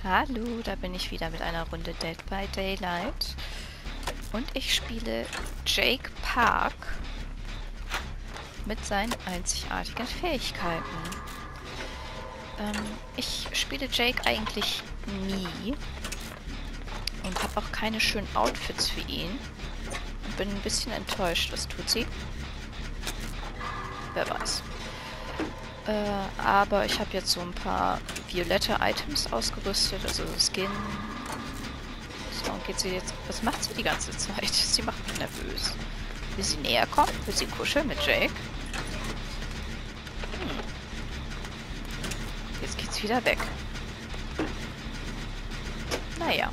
Hallo, da bin ich wieder mit einer Runde Dead by Daylight. Und ich spiele Jake Park mit seinen einzigartigen Fähigkeiten. Ich spiele Jake eigentlich nie und habe auch keine schönen Outfits für ihn. Und bin ein bisschen enttäuscht. Was tut sie? Wer weiß. Aber ich habe jetzt so ein paar violette Items ausgerüstet, also Skin. So, und geht sie jetzt... Was macht sie die ganze Zeit? Sie macht mich nervös. Will sie näher kommen? Will sie kuscheln mit Jake? Jetzt geht's wieder weg. Naja.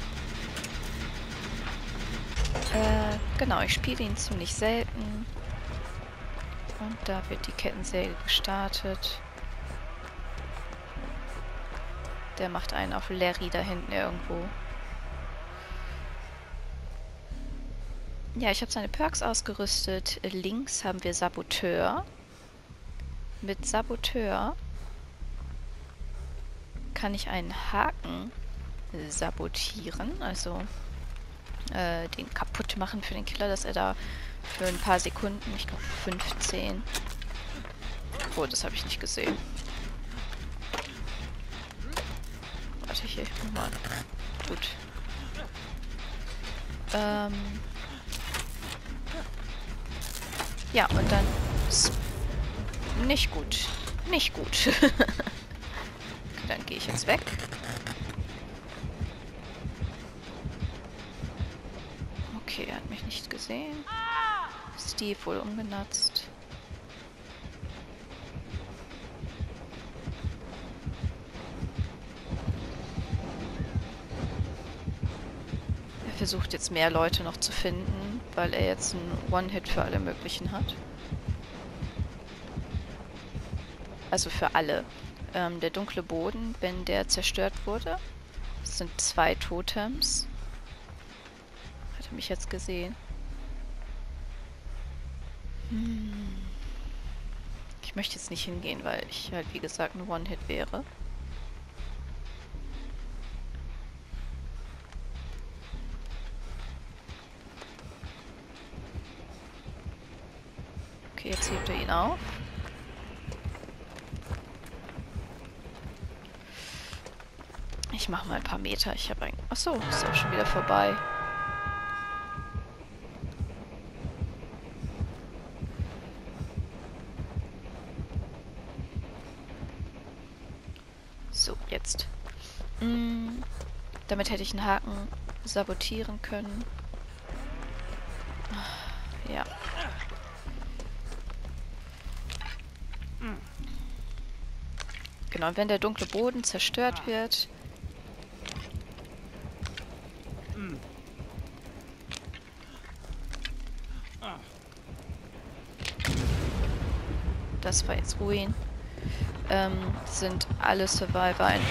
Genau, ich spiele ihn ziemlich selten. Und da wird die Kettensäge gestartet. Der macht einen auf Larry da hinten irgendwo. Ja, ich habe seine Perks ausgerüstet. Links haben wir Saboteur. Mit Saboteur kann ich einen Haken sabotieren, also den kaputt machen für den Killer, dass er da für ein paar Sekunden, ich glaube 15. Oh, das habe ich nicht gesehen. Warte, hier, ich bin mal. Gut. Ja, und dann... Nicht gut. Nicht gut. Okay, dann gehe ich jetzt weg. Okay, er hat mich nicht gesehen. Steve wohl umgenatzt. Er versucht jetzt mehr Leute noch zu finden, weil er jetzt einen One-Hit für alle möglichen hat. Also für alle. Der dunkle Boden, wenn der zerstört wurde, das sind 2 Totems. Hat er mich jetzt gesehen? Ich möchte jetzt nicht hingehen, weil ich halt wie gesagt ein One-Hit wäre. Okay, jetzt hebt er ihn auf. Ich mache mal ein paar Meter. Ich habe ein... Achso, ist auch schon wieder vorbei. So, jetzt. Damit hätte ich einen Haken sabotieren können. Ja. Genau, und wenn der dunkle Boden zerstört wird... Das war jetzt Ruin. Sind alle Survivor ein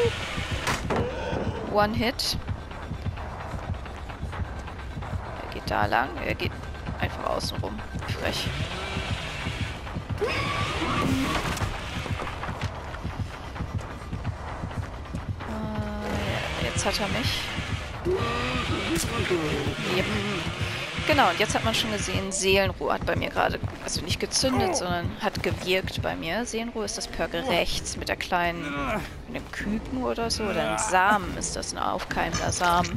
One-Hit. Er geht da lang. Er geht einfach außen rum. Frech. Ja, jetzt hat er mich. Yep. Genau, und jetzt hat man schon gesehen, Seelenruhe hat bei mir gerade, also nicht gezündet, sondern hat gewirkt bei mir. Seelenruhe ist das Perk rechts mit der kleinen, mit einem Küken oder so, oder ein Samen ist das, ein aufkeimender Samen.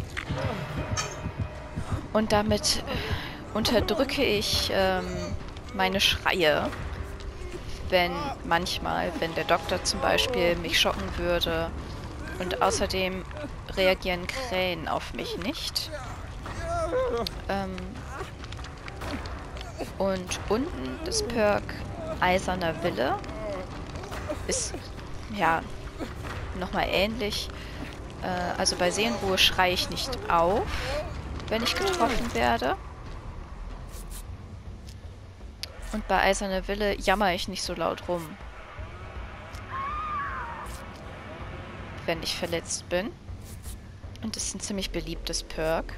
Und damit unterdrücke ich meine Schreie, wenn der Doktor zum Beispiel mich schocken würde. Und außerdem reagieren Krähen auf mich nicht. Und unten das Perk Eiserner Wille ist, ja, nochmal ähnlich. Also bei Seelenruhe schreie ich nicht auf, wenn ich getroffen werde. Und bei Eiserner Wille jammer ich nicht so laut rum, wenn ich verletzt bin. Und das ist ein ziemlich beliebtes Perk.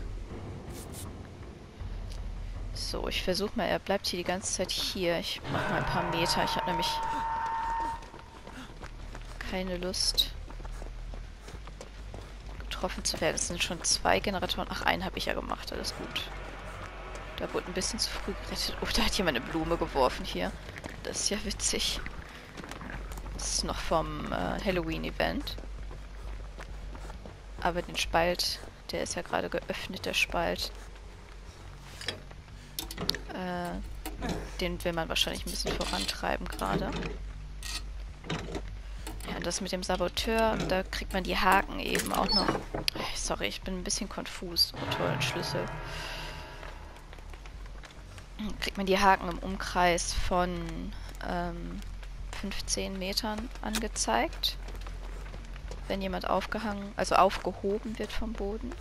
So, ich versuche mal, er bleibt hier die ganze Zeit hier. Ich mache mal ein paar Meter. Ich habe nämlich keine Lust, getroffen zu werden. Es sind schon 2 Generatoren. Ach, einen habe ich ja gemacht. Alles gut. Da wurde ein bisschen zu früh gerettet. Oh, da hat jemand eine Blume geworfen hier. Das ist ja witzig. Das ist noch vom Halloween-Event. Aber den Spalt, der ist ja gerade geöffnet, der Spalt. Den will man wahrscheinlich ein bisschen vorantreiben gerade. Ja, und das mit dem Saboteur, da kriegt man die Haken eben auch noch. Sorry, ich bin ein bisschen konfus. Oh, tollen Schlüssel. Kriegt man die Haken im Umkreis von 15 Metern angezeigt. Wenn jemand aufgehangen, also aufgehoben wird vom Boden.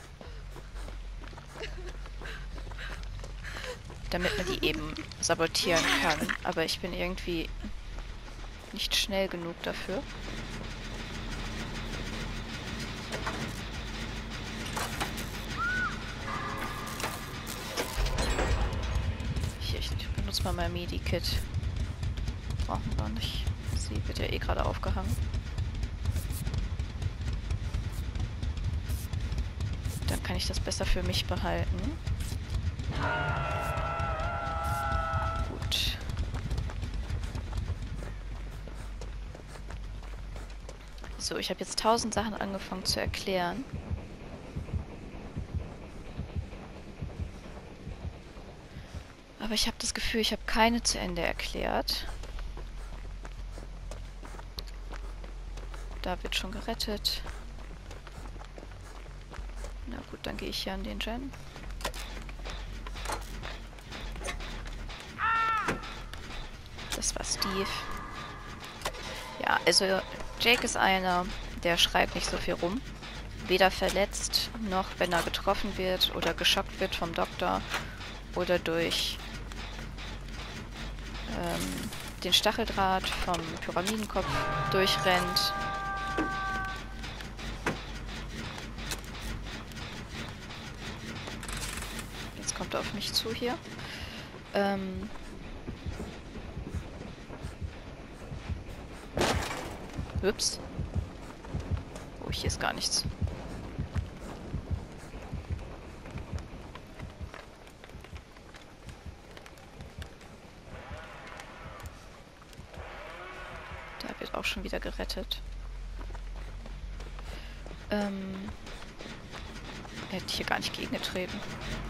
Damit man die eben sabotieren kann. Aber ich bin irgendwie nicht schnell genug dafür. Hier, ich benutze mal mein Medikit. Brauchen wir nicht. Sie wird ja eh gerade aufgehangen. Dann kann ich das besser für mich behalten. Gut. So, ich habe jetzt 1000 Sachen angefangen zu erklären. Aber ich habe das Gefühl, ich habe keine zu Ende erklärt. Da wird schon gerettet. Na gut, dann gehe ich hier an den Gen. Das war Steve. Ja, also Jake ist einer, der schreit nicht so viel rum. Weder verletzt, noch wenn er getroffen wird oder geschockt wird vom Doktor oder durch den Stacheldraht vom Pyramidenkopf durchrennt. Jetzt kommt er auf mich zu hier. Ups. Oh, hier ist gar nichts. Da wird auch schon wieder gerettet. Er hätte hier gar nicht gegengetreten.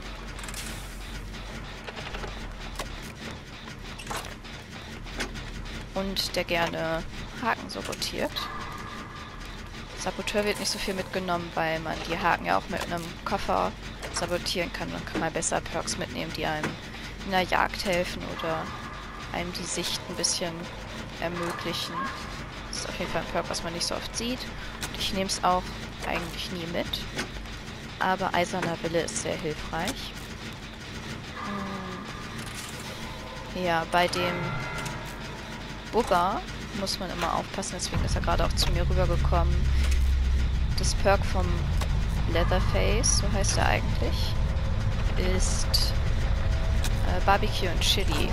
Und der gerne Haken sabotiert. Saboteur wird nicht so viel mitgenommen, weil man die Haken ja auch mit einem Koffer sabotieren kann. Dann kann man besser Perks mitnehmen, die einem in der Jagd helfen oder einem die Sicht ein bisschen ermöglichen. Das ist auf jeden Fall ein Perk, was man nicht so oft sieht. Und ich nehme es auch eigentlich nie mit. Aber Eiserner Wille ist sehr hilfreich. Ja, bei dem Bubba muss man immer aufpassen, deswegen ist er gerade auch zu mir rübergekommen. Das Perk vom Leatherface, so heißt er eigentlich, ist Barbecue und Chili.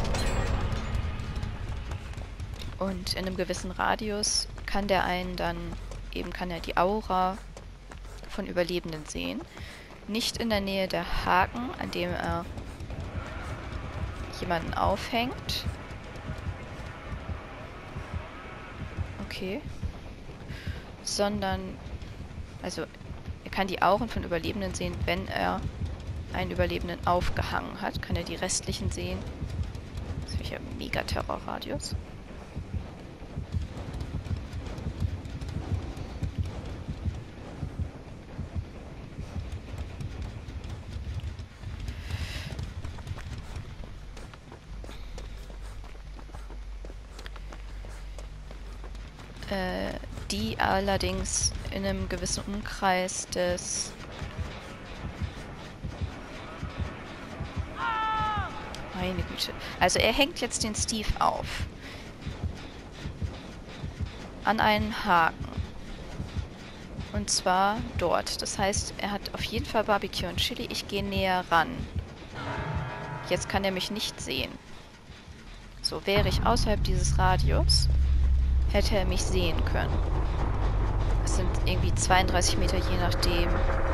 Und in einem gewissen Radius kann der einen dann, eben kann er die Aura von Überlebenden sehen. Nicht in der Nähe der Haken, an dem er jemanden aufhängt. Okay. Sondern, also er kann die Auren von Überlebenden sehen, wenn er einen Überlebenden aufgehangen hat. Kann er die restlichen sehen. Das ist ja ein Mega-Terror-Radius. Die allerdings in einem gewissen Umkreis des meine Güte. Also er hängt jetzt den Steve auf. An einen Haken. Und zwar dort. Das heißt, er hat auf jeden Fall Barbecue und Chili. Ich gehe näher ran. Jetzt kann er mich nicht sehen. So, wäre ich außerhalb dieses Radius, hätte er mich sehen können. Es sind irgendwie 32 Meter, je nachdem,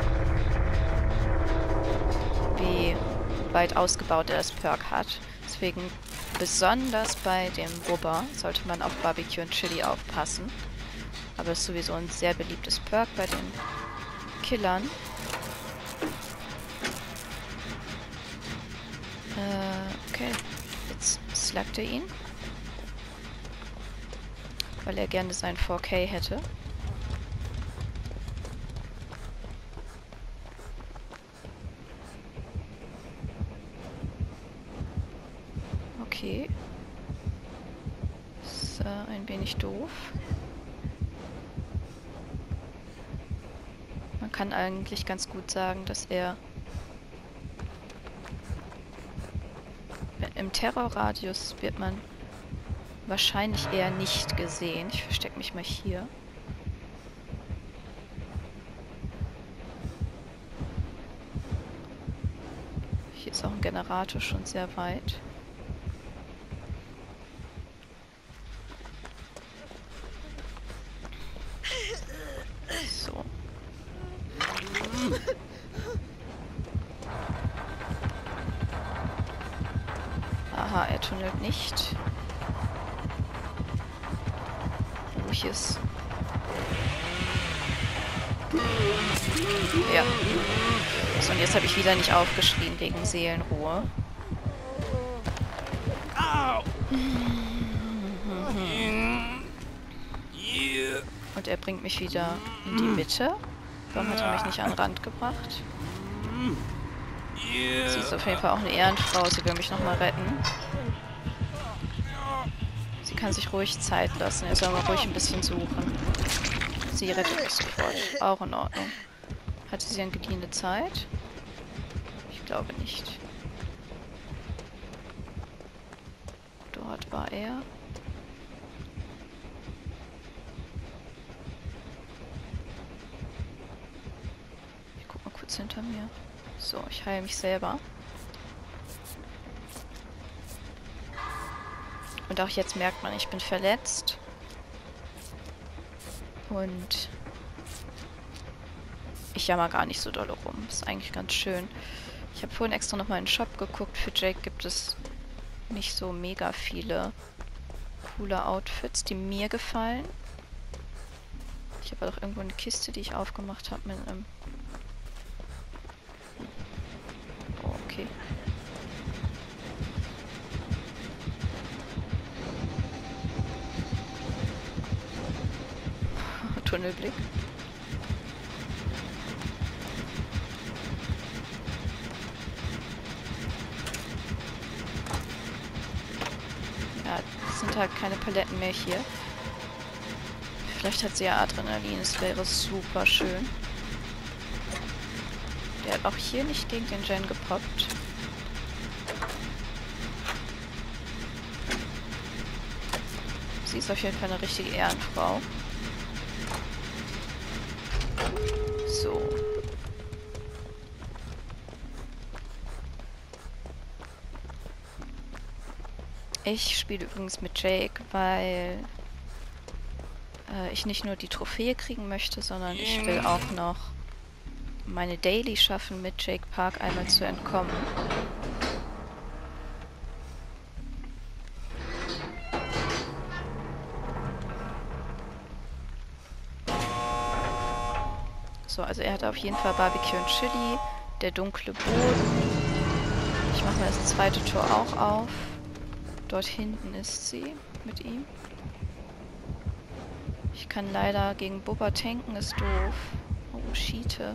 wie weit ausgebaut er das Perk hat. Deswegen besonders bei dem Wubber sollte man auf Barbecue und Chili aufpassen. Aber es ist sowieso ein sehr beliebtes Perk bei den Killern. Okay. Jetzt slackt er ihn. Weil er gerne sein 4K hätte. Okay. Ist ein wenig doof. Man kann eigentlich ganz gut sagen, dass er im Terrorradius wird man wahrscheinlich eher nicht gesehen. Ich verstecke mich mal hier. Hier ist auch ein Generator schon sehr weit. So. Aha, er tunnelt nicht. Oh, hier ist... Ja. So, und jetzt habe ich wieder nicht aufgeschrien wegen Seelenruhe. Und er bringt mich wieder in die Mitte. Warum hat er mich nicht an den Rand gebracht? Sie ist auf jeden Fall auch eine Ehrenfrau. Sie will mich nochmal retten. Sie kann sich ruhig Zeit lassen. Er soll mal ruhig ein bisschen suchen. Sie rettet mich sofort. Auch in Ordnung. Hatte sie eine geliehene Zeit? Ich glaube nicht. Dort war er. Ich guck mal kurz hinter mir. So, ich heile mich selber. Und auch jetzt merkt man, ich bin verletzt. Und ich jammer gar nicht so doll rum. Ist eigentlich ganz schön. Ich habe vorhin extra nochmal in den Shop geguckt. Für Jake gibt es nicht so mega viele coole Outfits, die mir gefallen. Ich habe doch irgendwo eine Kiste, die ich aufgemacht habe mit einem... Oh, okay. Tunnelblick. Ja, es sind halt keine Paletten mehr hier. Vielleicht hat sie ja Adrenalin, es wäre super schön. Der hat auch hier nicht gegen den Gen gepoppt. Sie ist auf jeden Fall eine richtige Ehrenfrau. So. Ich spiele übrigens mit Jake, weil ich nicht nur die Trophäe kriegen möchte, sondern ich will auch noch meine Daily schaffen, mit Jake Park einmal zu entkommen. So, also er hat auf jeden Fall Barbecue und Chili, der dunkle Boden. Ich mache mir das zweite Tor auch auf. Dort hinten ist sie mit ihm. Ich kann leider gegen Bubba tanken, ist doof. Oh, Schiete.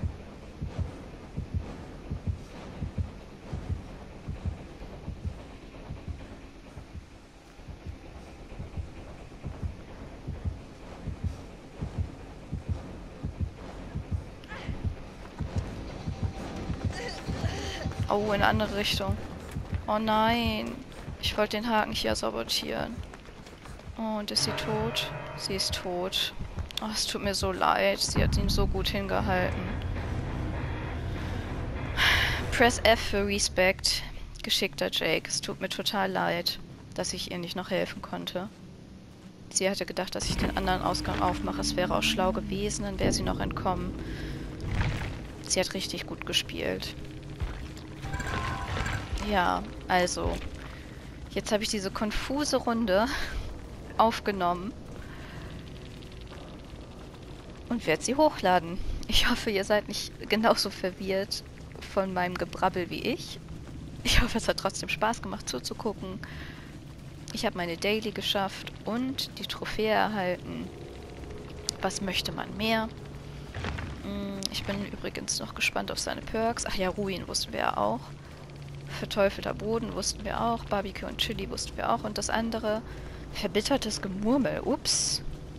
Oh, in eine andere Richtung. Oh nein. Ich wollte den Haken hier sabotieren. Oh, und ist sie tot? Sie ist tot. Oh, es tut mir so leid. Sie hat ihn so gut hingehalten. Press F für Respect. Geschickter Jake. Es tut mir total leid, dass ich ihr nicht noch helfen konnte. Sie hatte gedacht, dass ich den anderen Ausgang aufmache. Es wäre auch schlau gewesen, dann wäre sie noch entkommen. Sie hat richtig gut gespielt. Ja, also. Jetzt habe ich diese konfuse Runde aufgenommen. Und werde sie hochladen. Ich hoffe, ihr seid nicht genauso verwirrt von meinem Gebrabbel wie ich. Ich hoffe, es hat trotzdem Spaß gemacht zuzugucken. Ich habe meine Daily geschafft und die Trophäe erhalten. Was möchte man mehr? Ich bin übrigens noch gespannt auf seine Perks. Ach ja, Ruin wussten wir ja auch. Verteufelter Boden wussten wir auch. Barbecue und Chili wussten wir auch. Und das andere, verbittertes Gemurmel. Ups.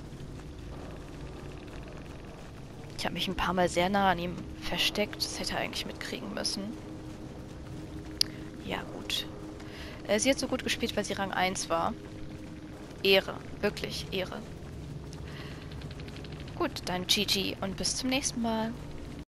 Ich habe mich ein paar Mal sehr nah an ihm versteckt. Das hätte er eigentlich mitkriegen müssen. Ja, gut. Sie hat so gut gespielt, weil sie Rang 1 war. Ehre. Wirklich Ehre. Gut, dann GG und bis zum nächsten Mal.